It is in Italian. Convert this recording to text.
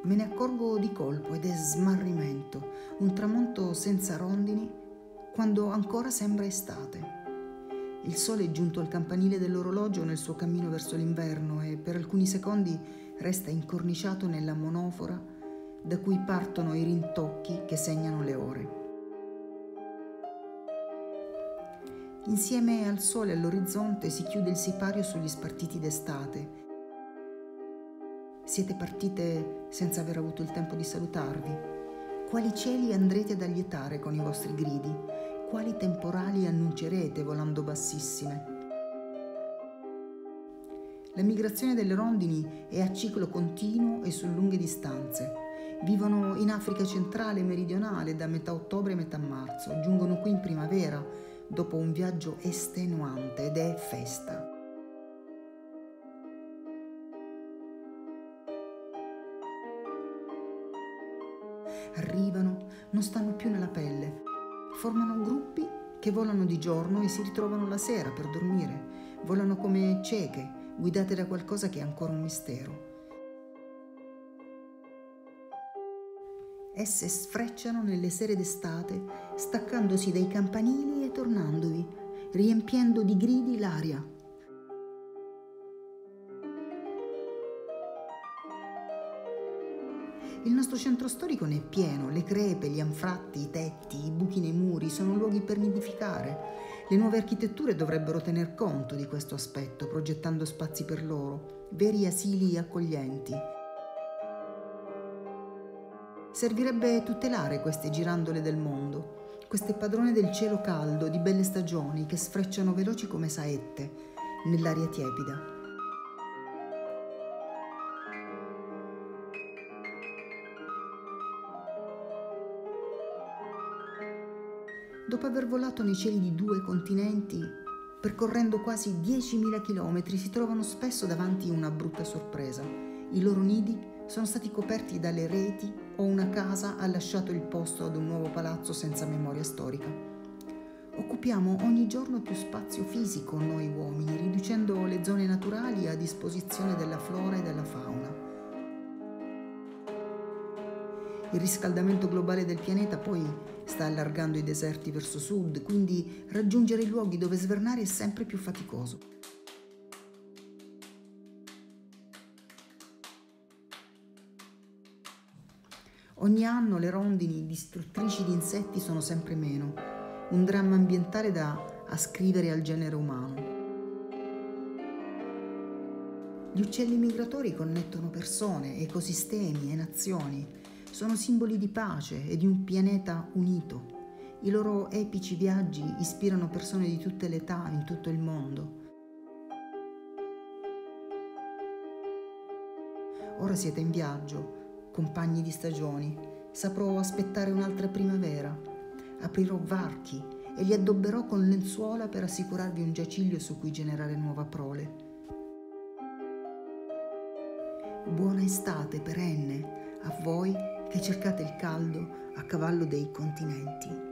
Me ne accorgo di colpo ed è smarrimento, un tramonto senza rondini quando ancora sembra estate. Il sole è giunto al campanile dell'orologio nel suo cammino verso l'inverno e per alcuni secondi resta incorniciato nella monofora da cui partono i rintocchi che segnano le ore. Insieme al sole all'orizzonte si chiude il sipario sugli spartiti d'estate. Siete partite senza aver avuto il tempo di salutarvi. Quali cieli andrete ad allietare con i vostri gridi? Quali temporali annuncerete volando bassissime? La migrazione delle rondini è a ciclo continuo e su lunghe distanze. Vivono in Africa centrale e meridionale da metà ottobre a metà marzo. Giungono qui in primavera dopo un viaggio estenuante ed è festa. Arrivano, non stanno più nella pelle, formano gruppi che volano di giorno e si ritrovano la sera per dormire, volano come cieche, guidate da qualcosa che è ancora un mistero. Esse sfrecciano nelle sere d'estate, staccandosi dai campanili e tornandovi, riempiendo di gridi l'aria. Il nostro centro storico ne è pieno, le crepe, gli anfratti, i tetti, i buchi nei muri sono luoghi per nidificare. Le nuove architetture dovrebbero tener conto di questo aspetto, progettando spazi per loro, veri asili accoglienti. Servirebbe tutelare queste girandole del mondo, queste padrone del cielo caldo, di belle stagioni, che sfrecciano veloci come saette nell'aria tiepida. Dopo aver volato nei cieli di 2 continenti, percorrendo quasi 10.000 chilometri, si trovano spesso davanti a una brutta sorpresa. I loro nidi sono stati coperti dalle reti o una casa ha lasciato il posto ad un nuovo palazzo senza memoria storica. Occupiamo ogni giorno più spazio fisico noi uomini, riducendo le zone naturali a disposizione della flora e della fauna. Il riscaldamento globale del pianeta poi sta allargando i deserti verso sud, quindi raggiungere i luoghi dove svernare è sempre più faticoso. Ogni anno le rondini distruttrici di insetti sono sempre meno, un dramma ambientale da ascrivere al genere umano. Gli uccelli migratori connettono persone, ecosistemi e nazioni. Sono simboli di pace e di un pianeta unito. I loro epici viaggi ispirano persone di tutte le età in tutto il mondo. Ora siete in viaggio, compagni di stagioni. Saprò aspettare un'altra primavera. Aprirò varchi e li addobberò con lenzuola per assicurarvi un giaciglio su cui generare nuova prole. Buona estate perenne a voi che cercate il caldo a cavallo dei continenti.